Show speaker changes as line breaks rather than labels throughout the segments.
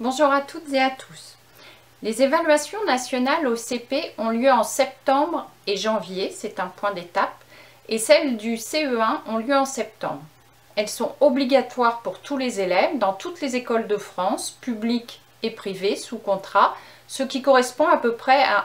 Bonjour à toutes et à tous. Les évaluations nationales au CP ont lieu en septembre et janvier, c'est un point d'étape, et celles du CE1 ont lieu en septembre. Elles sont obligatoires pour tous les élèves dans toutes les écoles de France, publiques et privées, sous contrat, ce qui correspond à peu près à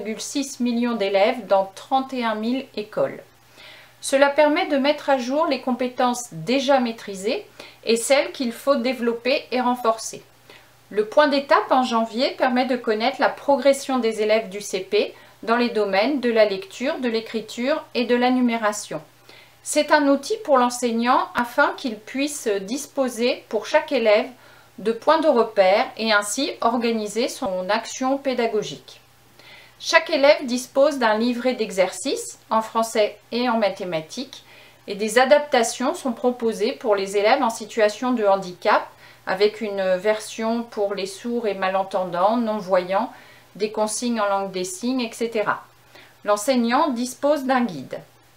1,6 million d'élèves dans 31 000 écoles. Cela permet de mettre à jour les compétences déjà maîtrisées et celles qu'il faut développer et renforcer. Le point d'étape en janvier permet de connaître la progression des élèves du CP dans les domaines de la lecture, de l'écriture et de la numération. C'est un outil pour l'enseignant afin qu'il puisse disposer pour chaque élève de points de repère et ainsi organiser son action pédagogique. Chaque élève dispose d'un livret d'exercices en français et en mathématiques et des adaptations sont proposées pour les élèves en situation de handicap avec une version pour les sourds et malentendants, non-voyants, des consignes en langue des signes, etc. L'enseignant dispose d'un guide.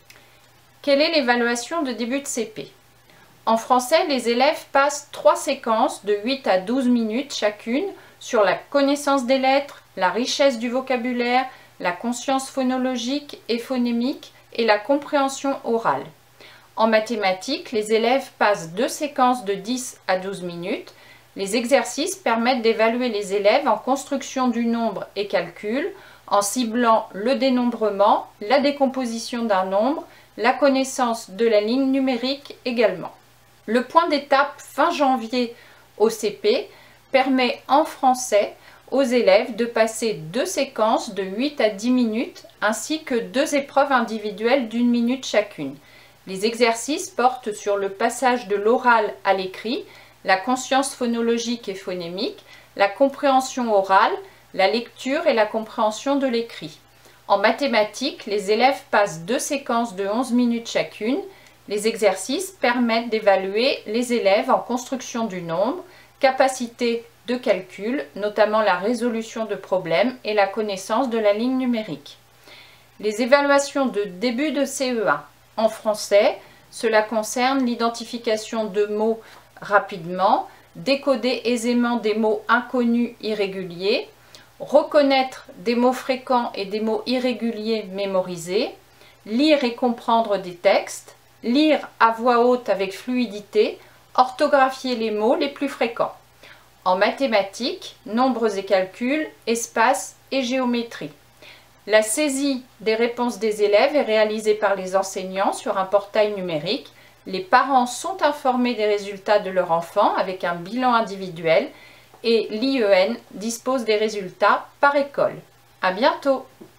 Quelle est l'évaluation de début de CP? En français, les élèves passent 3 séquences de 8 à 12 minutes chacune sur la connaissance des lettres, la richesse du vocabulaire, la conscience phonologique et phonémique et la compréhension orale. En mathématiques, les élèves passent 2 séquences de 10 à 12 minutes. Les exercices permettent d'évaluer les élèves en construction du nombre et calcul, en ciblant le dénombrement, la décomposition d'un nombre, la connaissance de la ligne numérique également. Le point d'étape fin janvier au CP permet en français aux élèves de passer 2 séquences de 8 à 10 minutes ainsi que 2 épreuves individuelles d'1 minute chacune. Les exercices portent sur le passage de l'oral à l'écrit, la conscience phonologique et phonémique, la compréhension orale, la lecture et la compréhension de l'écrit. En mathématiques, les élèves passent 2 séquences de 11 minutes chacune. Les exercices permettent d'évaluer les élèves en construction du nombre, capacité de calcul, notamment la résolution de problèmes et la connaissance de la ligne numérique. Les évaluations de début de CE1. En français, cela concerne l'identification de mots rapidement, décoder aisément des mots inconnus irréguliers, reconnaître des mots fréquents et des mots irréguliers mémorisés, lire et comprendre des textes, lire à voix haute avec fluidité, orthographier les mots les plus fréquents. En mathématiques, nombres et calculs, espace et géométrie. La saisie des réponses des élèves est réalisée par les enseignants sur un portail numérique. Les parents sont informés des résultats de leur enfant avec un bilan individuel et l'IEN dispose des résultats par école. À bientôt!